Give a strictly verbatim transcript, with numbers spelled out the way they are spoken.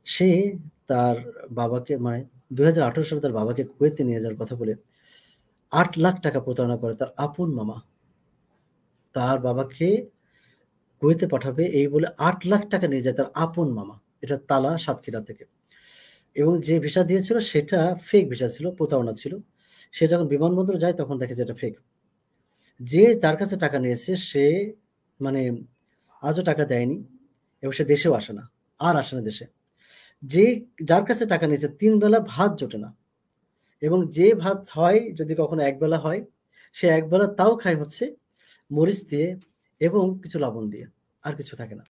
সে তার বাবাকে মানে দুই হাজার আঠারো সালে তার বাবাকে কুয়েতে নিয়ে যাওয়ার কথা বলে আট লাখ টাকা প্রতারণা করে তার আপন মামা। তার বাবাকে কুয়েতে পাঠাবে এই বলে আট লাখ টাকা নিয়ে যায় তার আপন মামা। এটা তালা সাতক্ষীরা থেকে। এবং যে ভিসা দিয়েছিল সেটা ফেক ভিসা ছিল, প্রতারণা ছিল। সে যখন বিমানবন্দরে যায় তখন দেখে যে এটা ফেক। যে যার কাছে টাকা নিয়েছে সে মানে আজও টাকা দেয়নি এবং সে দেশেও আসে না। আর আসে না দেশে। যে যার কাছে টাকা নিয়েছে তিন বেলা ভাত জোটে না। এবং যে ভাত হয় যদি কখনো এক বেলা হয়, সে এক বেলা তাও খায় হচ্ছে মরিচ দিয়ে এবং কিছু লবণ দিয়ে। আর কিছু থাকে না।